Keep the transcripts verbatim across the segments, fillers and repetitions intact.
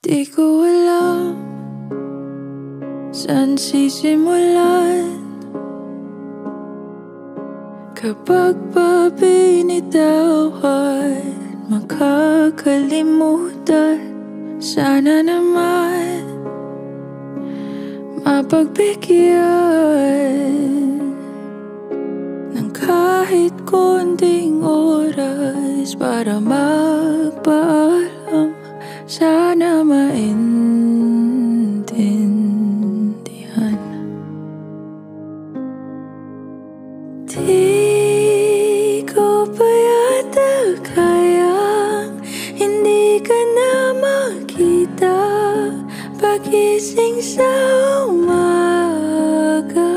Di ko alam saan sisimulan kapag pa binitawan, makakalimutan. Sana naman mapagbigyan ng kahit konting oras para magpaalam. Sana maintindihan. Di ko pa yata kayang hindi ka na makita pagising sa umaga.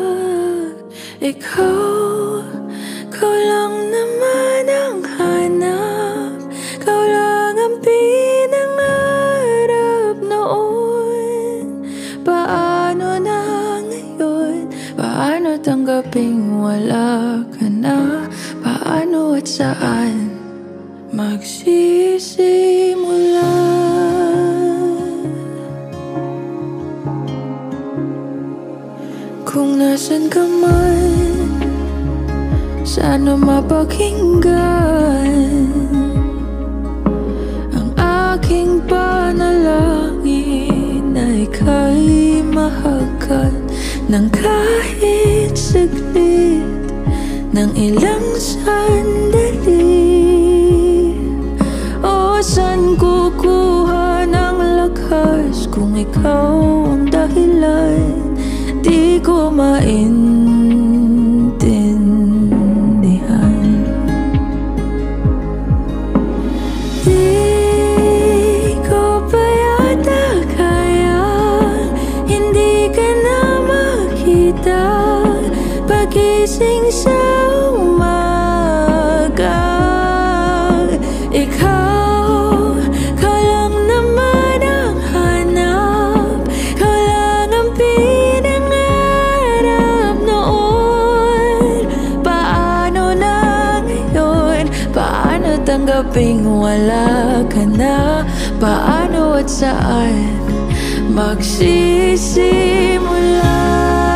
Ikaw, ikaw lang naman ang hanap. Ikaw lang ang pinangarap noon. Paano na ngayon? Paano tanggaping wala ka na? Paano at saan magsisimula? Kung nasan ka man, sana mapakinggan ang aking panalangin na ika'y mahagan ng kahit saglit, ng ilang sandali. O saan kukuha ng lakas kung ikaw ang dahilan? Di ko maintindihan. Di ko pa yata kaya hindi ka na makita pagising sa umaga. Ikaw, ikaw lang naman ang hanap. Ikaw lang ang pinangarap noon. Paano na ngayon? Paano tanggaping wala ka na? Paano at saan magsisimula?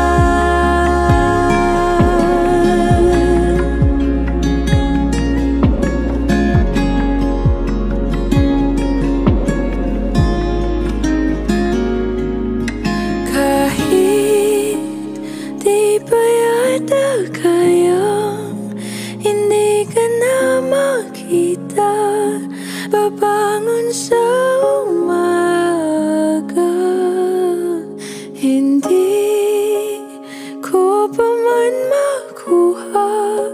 Babangon sa umaga, hindi ko pa man makuha,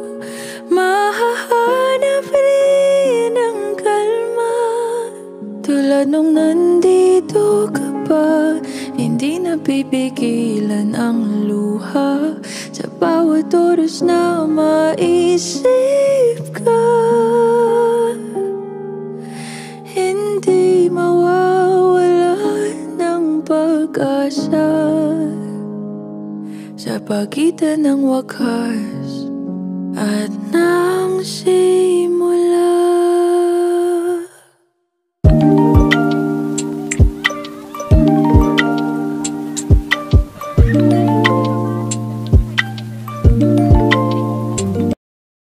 mahahanap rin ang kalma. Tulad nung nandito ka pa, hindi napipigilan ang luha. Sa bawat oras na maisip ka, hindi mawawala ng pag-asa. Sa pagitan ng wakas at ng simula.